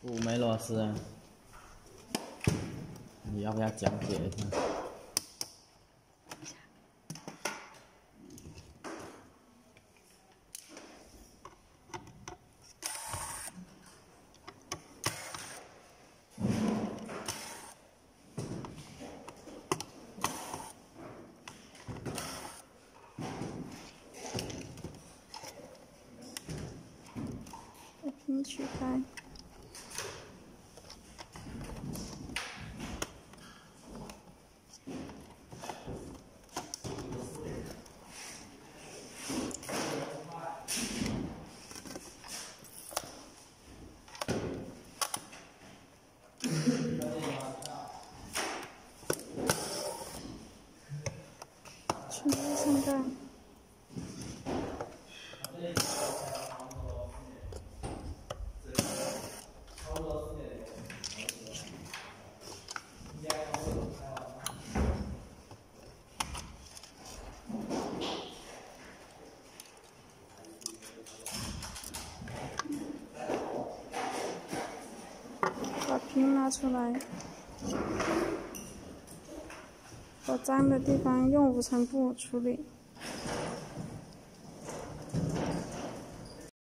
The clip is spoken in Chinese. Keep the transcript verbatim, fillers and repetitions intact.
五枚螺丝，你要不要讲解一下？ 把皮取开。 全部上盖。把皮拿出来。 把脏的地方用五层布处理。